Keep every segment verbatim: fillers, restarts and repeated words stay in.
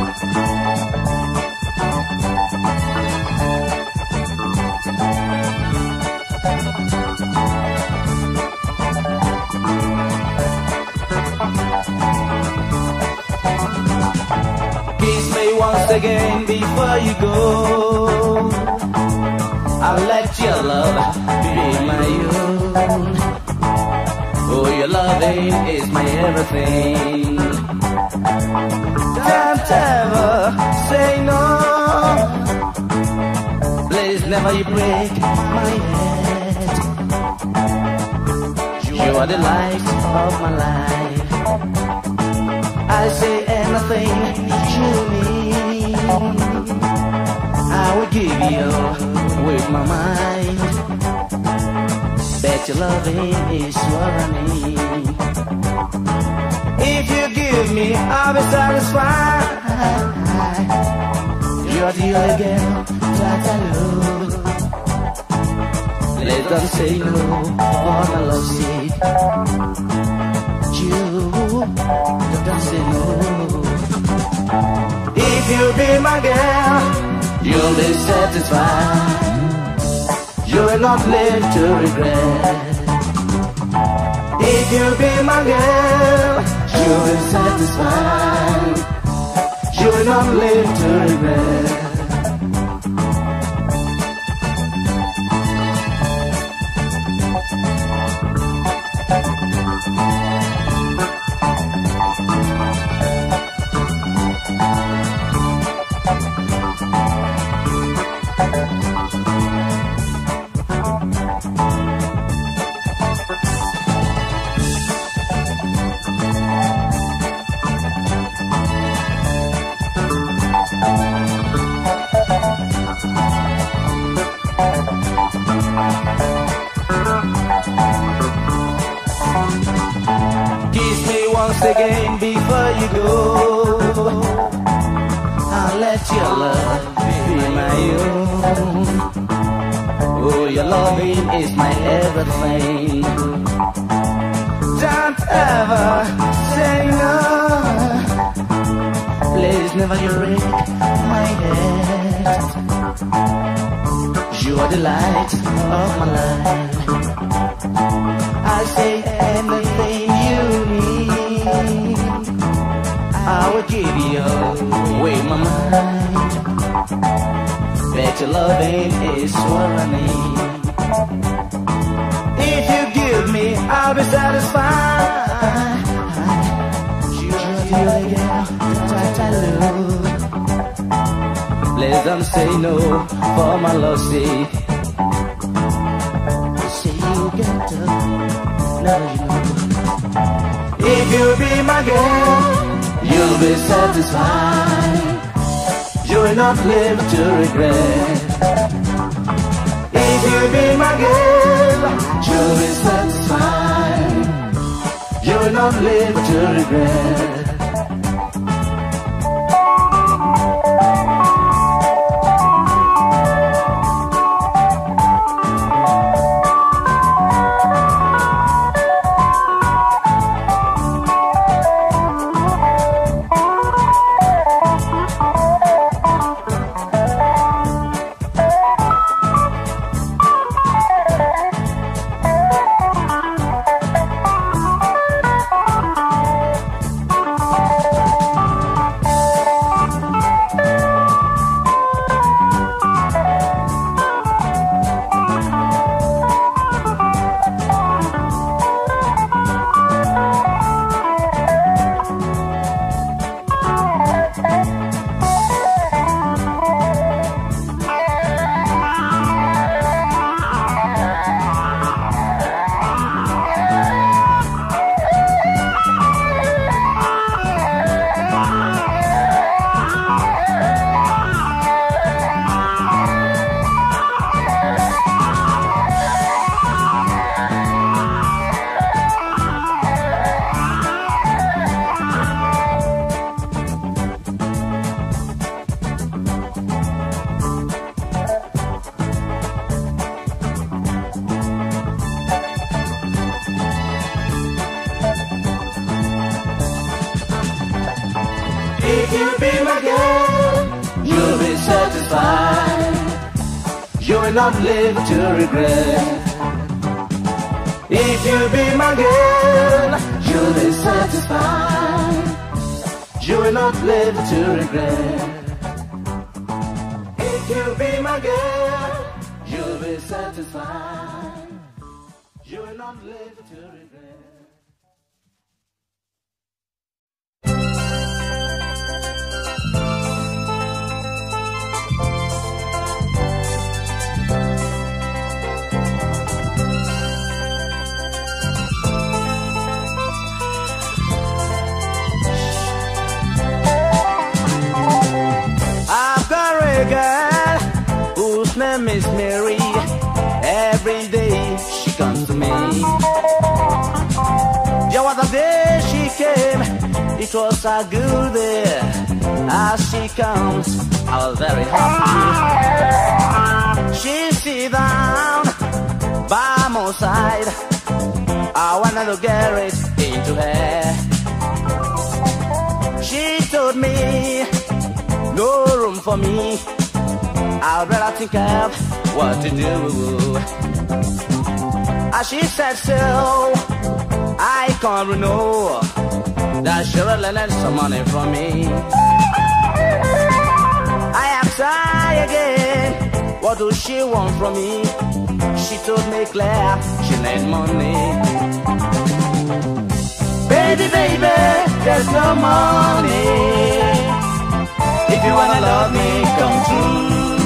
Kiss me once again before you go. I'll let your love be my own. Oh, your loving is my everything. Don't ever say no. Please never you break my head. You are the light of my life. I say anything you need. I will give you with my mind. Bet your loving is what I need. If you give me, I'll be satisfied. You're the only girl that I love. Let them say no for my love's sake. You don't say no. If you be my girl, you'll be satisfied. You will not live to regret. If you be my girl, you will be satisfied. You will not live to regret. Kiss me once again before you go. I'll let your love be my own. Oh, your loving is my everything. Don't ever say no. Please never you break my head. You are the light of my life. I'll say anything you need. I will give you with my mind. Bet your loving is what I need. If you give me, I'll be satisfied. You're the only girl that I love. Please don't say no for my love's sake. Say you get to know you know. If you be my girl, you'll be satisfied. You will not live to regret. If you be my girl, you'll be satisfied. You will not live to regret. If you be my girl, you'll be satisfied. You will not live to regret. If you be my girl, you'll be satisfied. You will not live to regret. If you be my girl, you'll be satisfied. You will not live to regret. Miss Mary, every day she comes to me. There was a day she came, it was a good day. As she comes, I was very happy. She sit down by my side, I wanted to get it into her. She told me, no room for me, I'd rather think of what to do. As she said so, I can't know that she really lent some money from me. I asked her again, what does she want from me? She told me clear, she lent money. Baby, baby, there's no money. If you wanna love me, come true.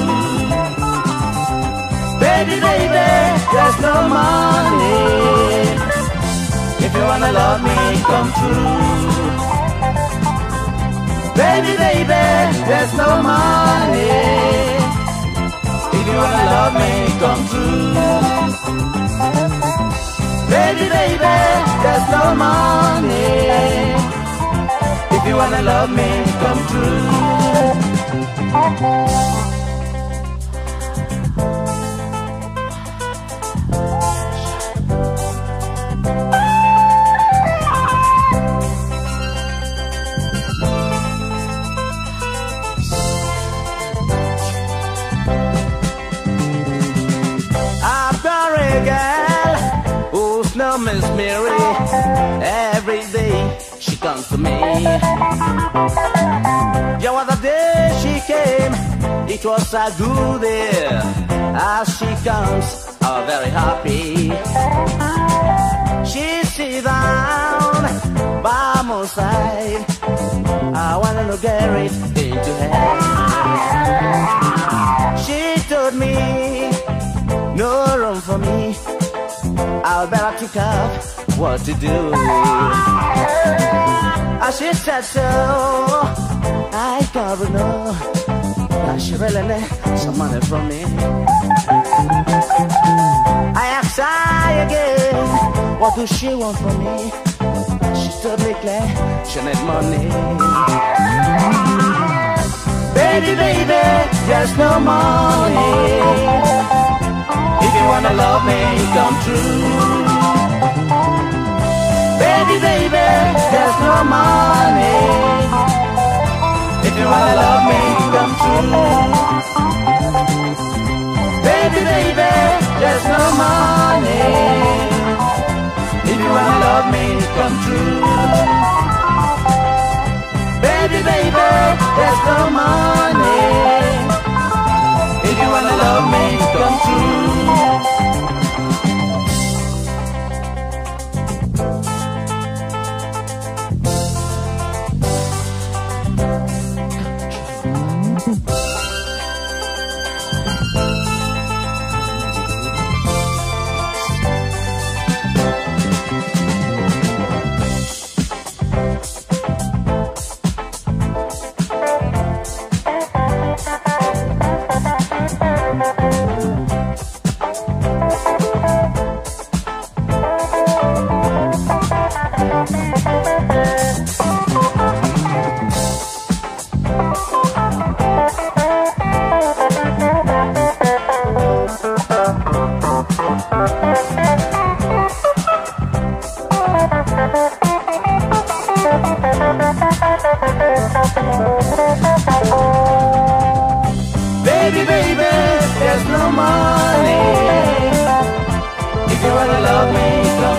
Baby, baby, there's no money. If you wanna love me, come true. Baby, baby, there's no money. If you wanna love me, come true. Baby, baby, there's no money. If you wanna love me, come true. Miss Mary, every day she comes to me. There was a day she came, it was a good day. As she comes, I'm very happy. She sit down by my side, I wanted to get it into her. She told me, no room for me, I'll better think of what to do. As she said so, I can't know that she really need some money from me. I asked her again, what does she want from me? She told me clear, she need money. Baby, baby, there's no money. If you wanna love me, come true. Baby, baby, there's no money. If you wanna love me, come true. Baby, baby, there's no money. If you wanna love me, come true. Baby, baby, there's no money. If you wanna love me, come true.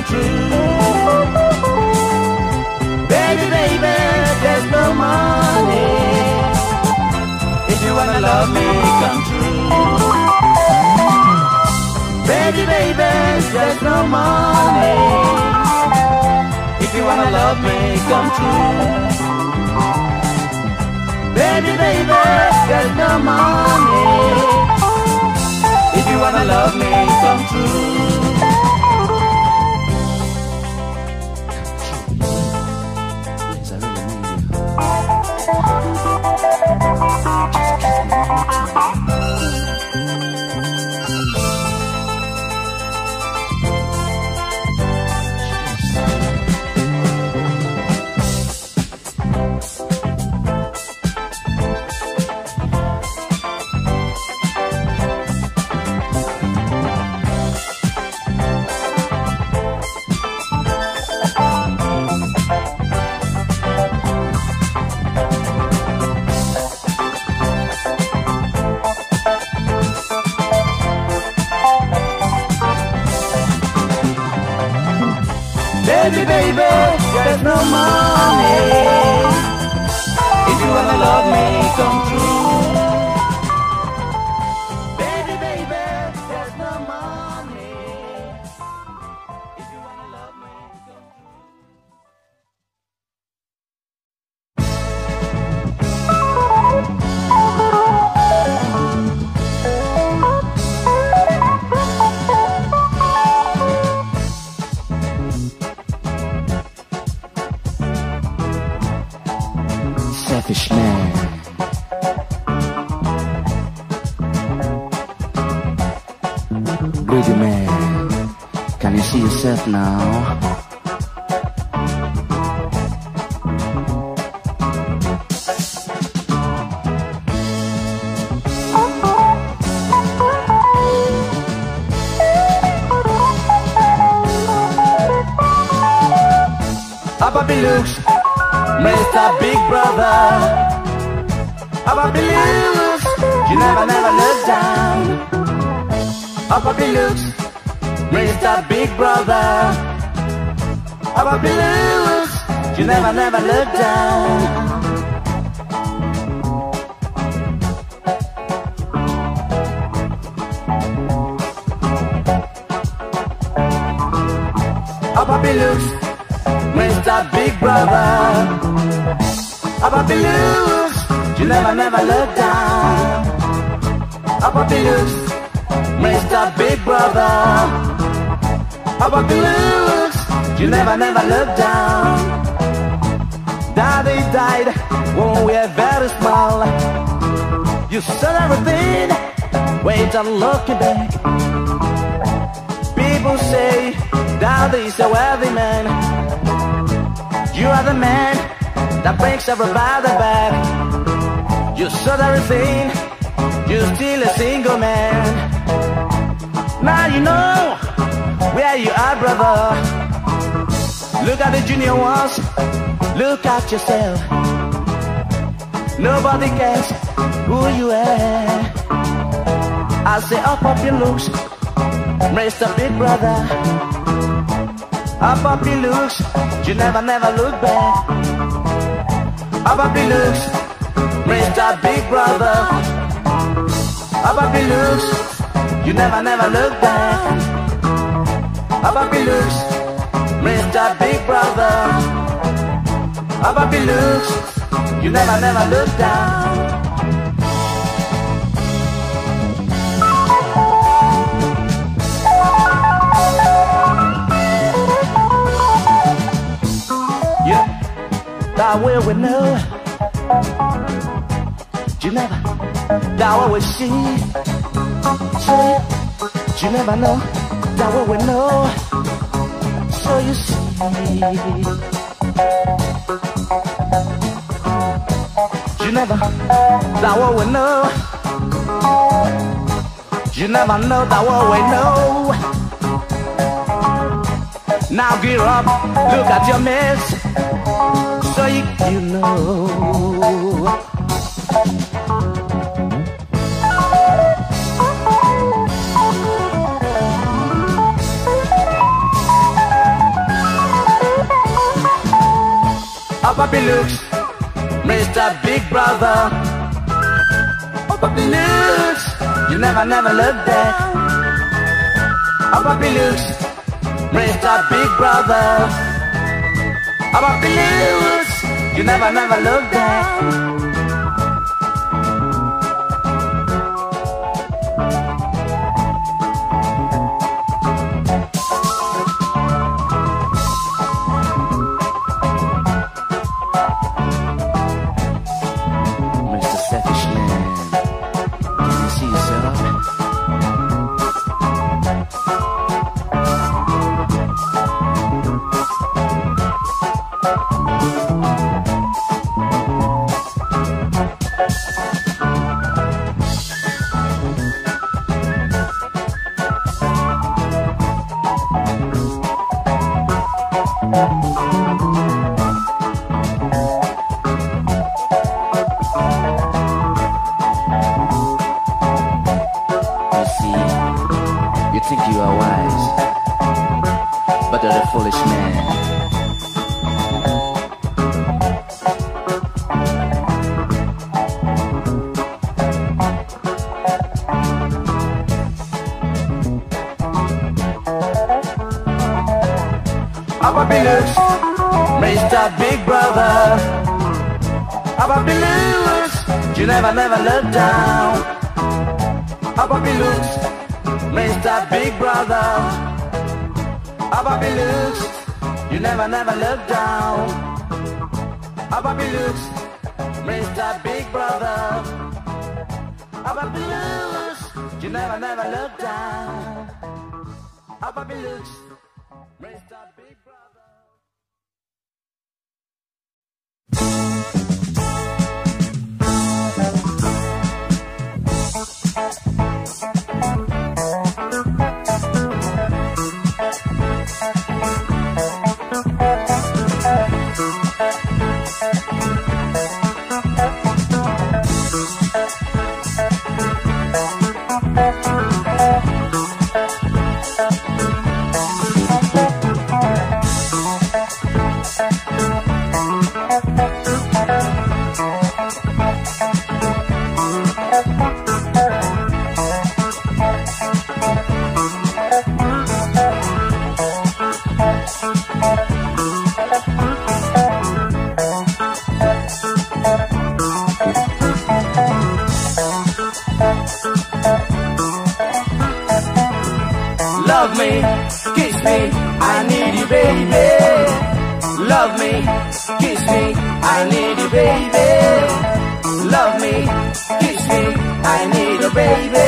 true. Baby, baby, there's no money. If you wanna love me, come true. Baby, baby, there's no money. If you wanna love me, come true. Baby, baby, there's no money. If you wanna love me, come true. Yes, I really need you. Just kiss me one time. Baby, baby, there's no money. If you wanna love me, come true. Baby, baby, there's no money. If you wanna love me, come Selfish man. Greedy man. Can you see yourself now? Papi looks, Mister Big Brother. Papi looks, you never, never look down. Papi looks, Mister Big Brother. Papi looks, you never, never look down. Papi looks, Mister Big Brother. Papi looks, you never, never look down. Papi looks, Mister Big Brother. Papi looks, you never, never look down. Daddy died when we were very small. You said everything, wait and looking back. People say Daddy's a wealthy man. You are the man that brings everybody back. You sold everything, you're still a single man. Now you know where you are, brother. Look at the junior ones, look at yourself. Nobody cares who you are. I say up up your looks, Mister Big Brother. Up up your looks, you never, never look back. Up up your looks, Mister Big Brother. Up up your looks, you never, never look back. Up up your looks, Mister Big Brother. Up up your looks, you never, never look down. That way we know, you never, that way we see, see, you never know, that way we know, so you see. You never, that way we know, you never know, that way we know. Now get up, look at your mess. So you, you know. looks, Mister Big Brother. Oh, puppy looks, you never, never look back. Oh, puppy looks, Mister Big Brother. Oh, puppy looks, you never, never look back. You never, never look down. Up up he looks, Mister Big Brother. Up up he looks, you never, never look down. Up up he looks, Mister Big Brother. Up up he looks, you never, never look down. Up up he looks, Mister Big Brother. Love me, kiss me, I need you, baby. Love me, kiss me, I need you, baby. Love me, kiss me, I need you, baby.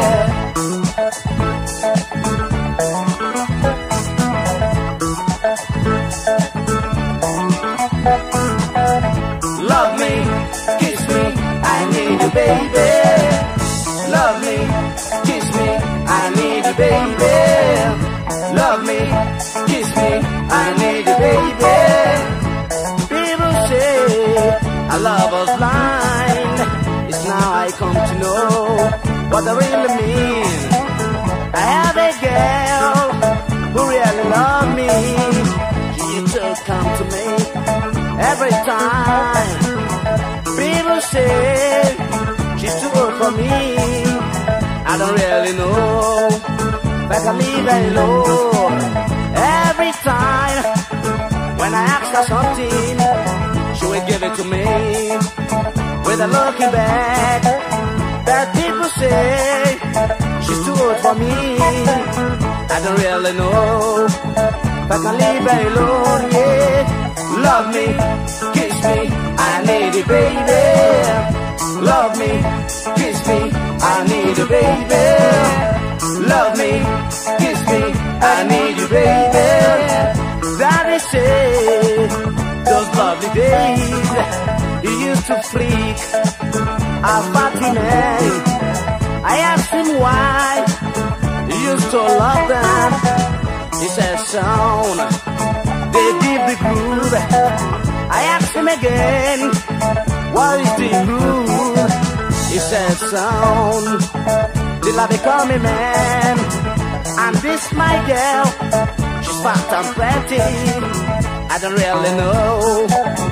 Love me, kiss me, I need you, baby. Love me, kiss me, I need you, baby. Love me, kiss me, I need you, baby. People say our love was blind. It's now I come to know what I really mean. I have a girl who really loves me. She used to come to me every time. People say she's too old for me. I don't really know if I can leave her alone. Every time when I ask her something, she will give it to me with a looking back. That people say she's too old for me. I don't really know if I can leave her alone. Yeah. Love me, kiss me, I need it, baby. Love me, kiss me, I need you, baby. Love me, kiss me, I need you, baby. Daddy say those lovely days you used to freak our party man. I asked him why you used to love them. He said, son, they did the groove. I asked him again, what is the groove? He said, son, till I become a man. And this my girl, she's fat and pretty. I don't really know if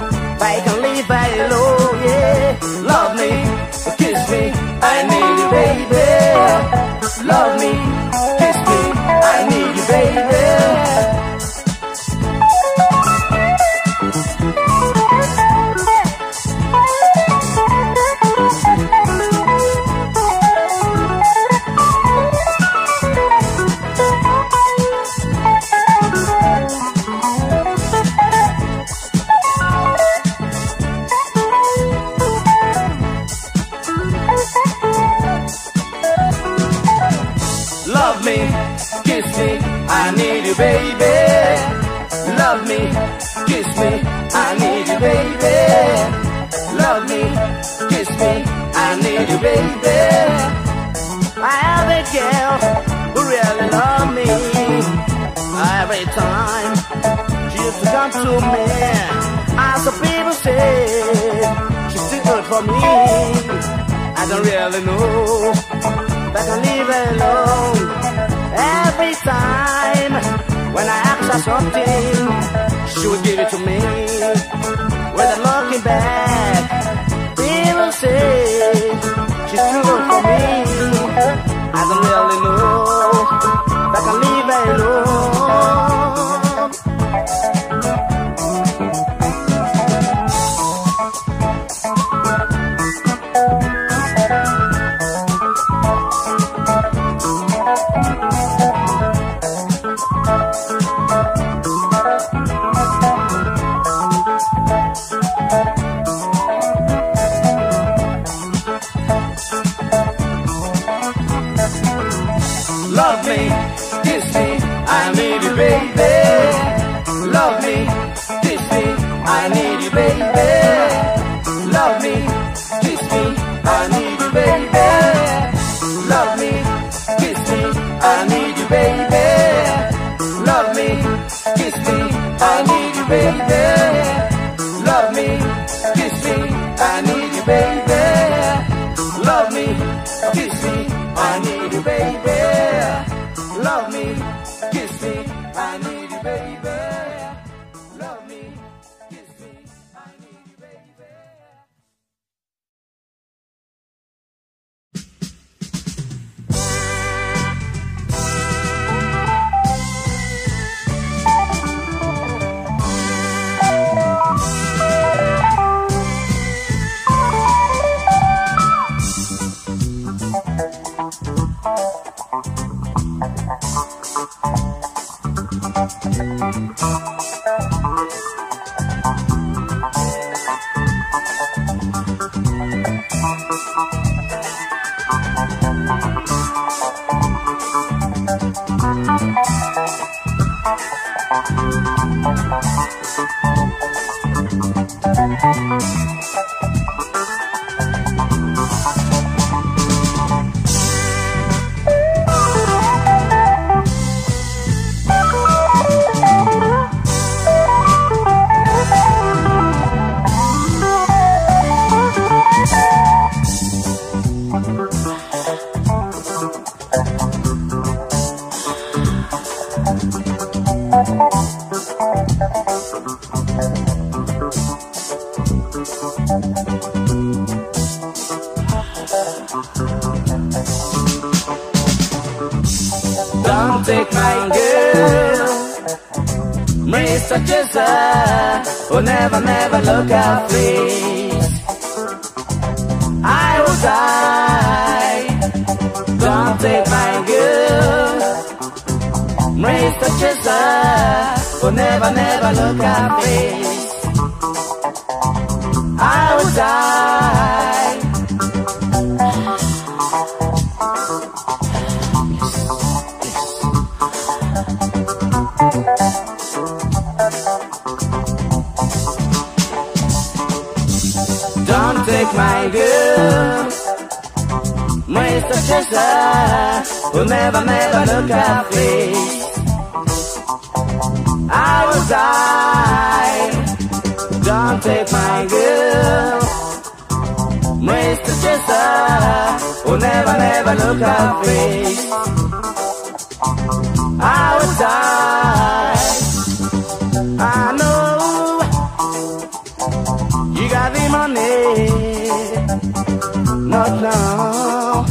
I can leave very low, yeah. Love me, kiss me, I need you, baby. Love me, kiss me, I need you, baby. Love me, kiss me, I need you, baby. Love me, kiss me, I need you, baby. Love me, kiss me, I need you, baby. I have a girl who really love me. Every time she used to come to me, as the people say, she's too good for me. I don't really know, but I leave her alone. Every time when I ask her something, she would give it to me without looking back. People say she's too good for me. I don't really know, but I leave her alone. Love me, kiss me, I need you, baby. Love me, kiss me, I need you, baby. Love me, kiss me, I need you, baby. Love me, kiss me, I need you, baby. Love me, kiss me, I need you, baby. Love me, kiss me, I need you, baby. Love me, kiss me, I need you, baby. Love me, kiss me, I need you, baby. Love me, kiss me, I need you, baby. Don't take my girl, Mister Jesus, will never, never look our face. I will die. Don't take my girl, Mister Jesus, will never, never look our face. I will die. Don't take my girl, Mister Jesus, will never, never look our face. I will die. Don't take my girl, Mister Jesus, will never, never look our face. I will die. I know not now.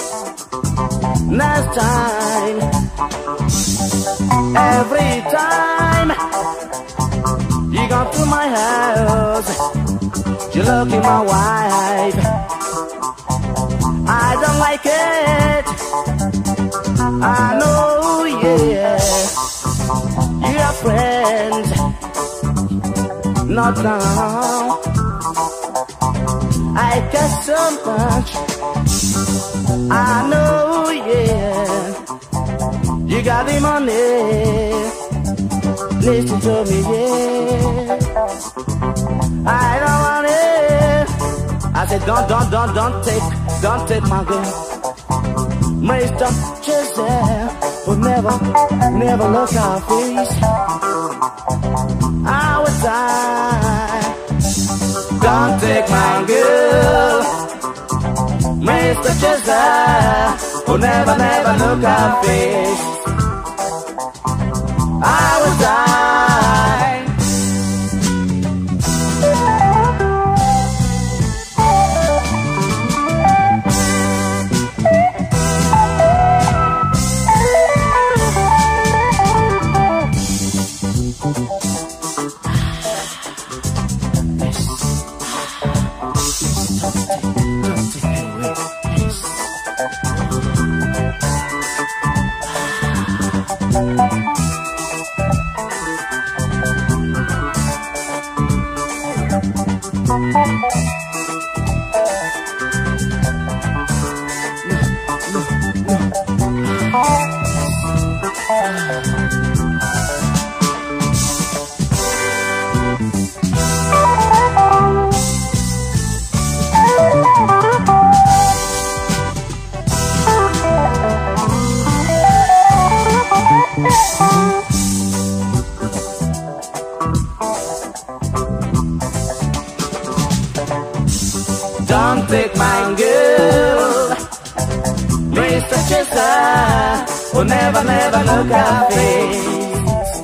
Next time, every time you come to my house, you look at my wife. I don't like it. I know, yeah. You are friends, not now. I got so much. I know, yeah. You got the money. Listen to me, yeah. I don't want it. I said, don't, don't, don't, don't take, don't take my girl. Mister Giselle will never, never look our face. I would die. Don't take my girl. Mister Giselle will never, never look our face. I would die. Don't take my girl, Mister Chester will never, never look our face.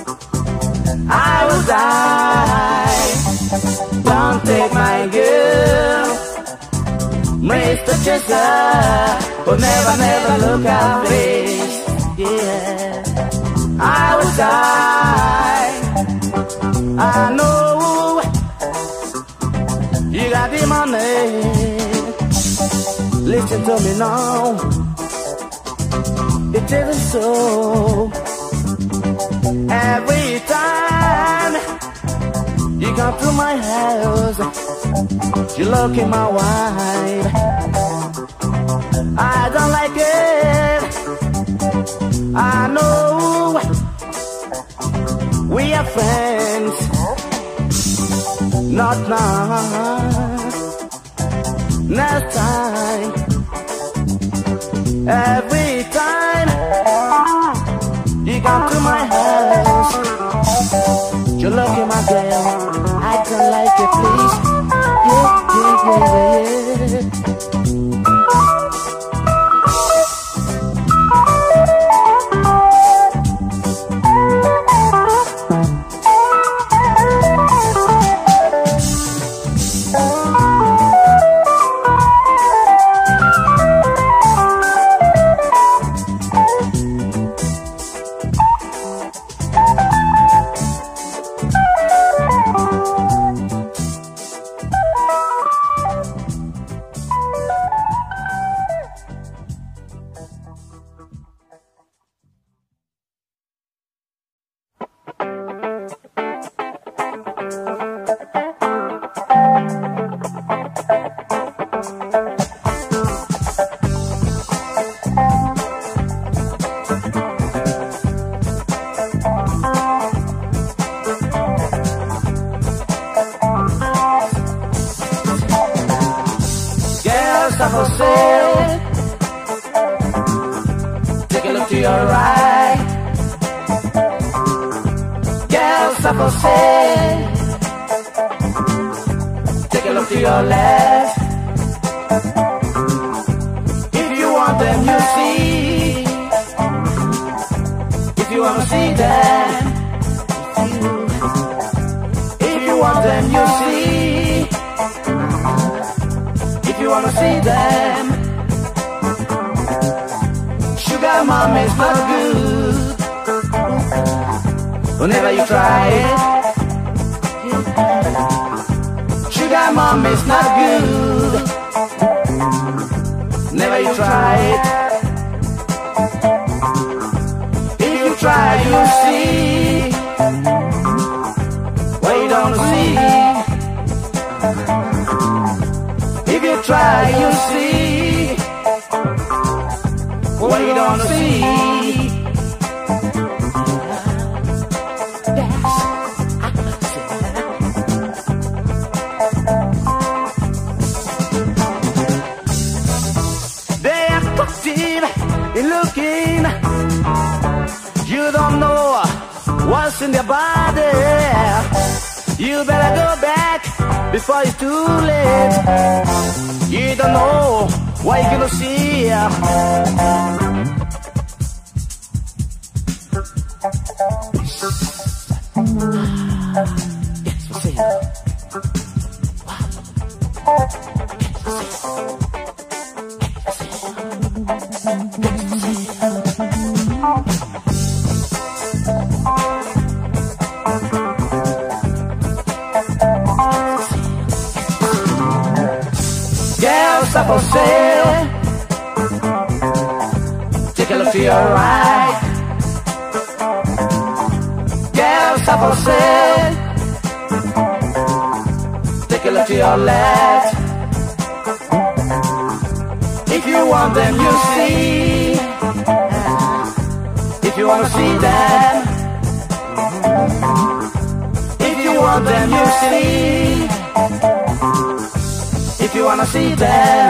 I will die. Don't take my girl, Mister Chester will never, never look our face. Yeah, I will die. I know. You got the money. Listen to me now. It isn't so. Every time you come to my house, you look at my wife. I don't like it. I know we are friends. Not now. Next time. Every time you come to my house, you look at my girl. I don't like it, please. Yeah, yeah, yeah, yeah. San Jose. Take a look to your right. Girl, San Jose. Take a look to your left. If you want them, you see. If you want to see them, if you want them, you see. If you wanna see them, sugar mom is not good. Whenever you try it, sugar mom is not good. Never you try it. If you try, you'll see what you don't see. If you try, you'll see what you don't see. They are active in looking. You don't know what's in their body. You better go back before it's too late. You don't know what you're gonna see. Yes, we'll see. Girls are for sale. Take a look to your right. Girls are for sale. Take a look to your left. If you want them, you see. If you wanna see them, if you want them, you see. If you wanna see them,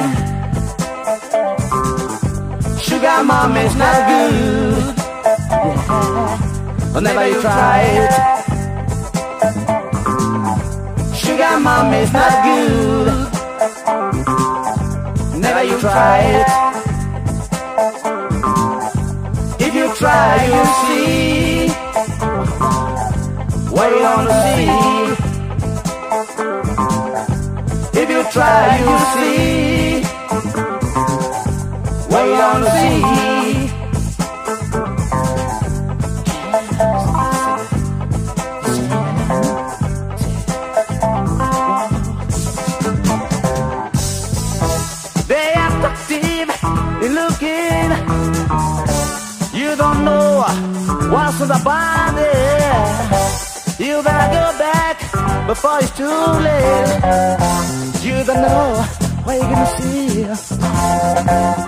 sugar mom is not good. Whenever you try it, sugar mom is not good. Never you try it. If you try, you'll see what you wanna see. If you try, you'll see what you wanna see. They are active in looking. You don't know what's in the body. You better go back before it's too late. You don't know what you're gonna see.